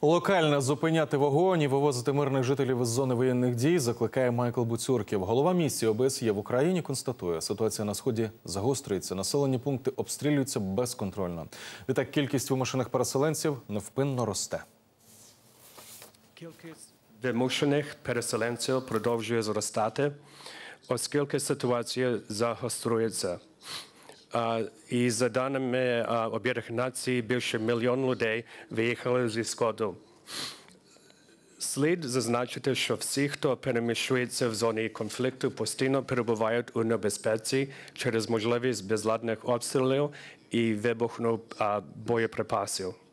Локально зупиняти вогонь і вивозити мирних жителів із зони воєнних дій закликає Майкл Буцюрків. Голова місії ОБСЄ в Україні констатує, ситуація на Сході загострюється, населені пункти обстрілюються безконтрольно. Відтак кількість вимушених переселенців невпинно росте. Кількість вимушених переселенців продовжує зростати, оскільки ситуація загострюється. І за даними Об'єднаних Націй, більше 1 мільйон людей виїхали зі Сходу. Слід зазначити, що всі, хто переміщується в зоні конфлікту, постійно перебувають у небезпеці через можливість безладних обстрілів і вибуху боєприпасів.